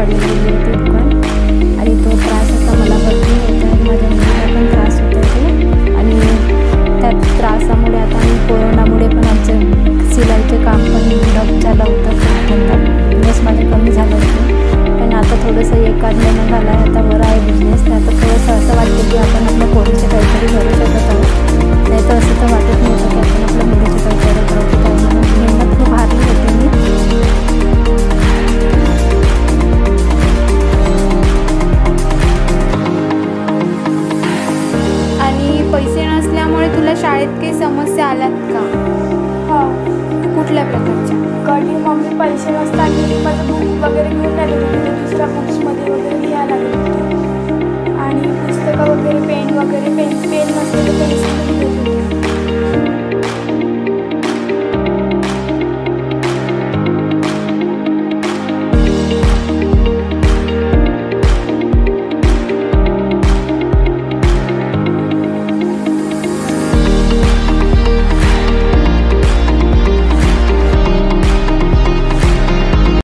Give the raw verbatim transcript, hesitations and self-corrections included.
काढून दिली होती दुकान आणि तो त्रास आता मला भरपूर होता आहे, माझ्या मुलीला पण त्रास होत आहे आणि त्या त्रासामुळे आता आम्ही कोरोनामुळे पण आमचं सिलाईचं काम पण ठप झालं होतं, बिझनेस माझे कमी झालं होतं. पण आता थोडंसं एकाच महिना झाला आहे, आता बरं आहे बिझनेस. आता थोडंसं असं वाटतं की आपण आपल्या पोरीचं काहीतरी करू शकत आहोत, नाही तर असं तर वाटत नव्हतं की आपण आपल्या मुलीचं काही करत राहतो. त्यामुळे हिंमत खूप हारली होती मी. आणि पैसे नसल्यामुळे तुला शाळेत काही समस्या आल्यात का? हो. कुठल्या प्रकारच्या? कधी मम्मी पैसे नसताना माझं बुक वगैरे घेऊन नाही होते, दुसऱ्या बुक्समध्ये वगैरे लिहायला लागत होते आणि पुस्तकं वगैरे पेन वगैरे पेन पेन नसते तर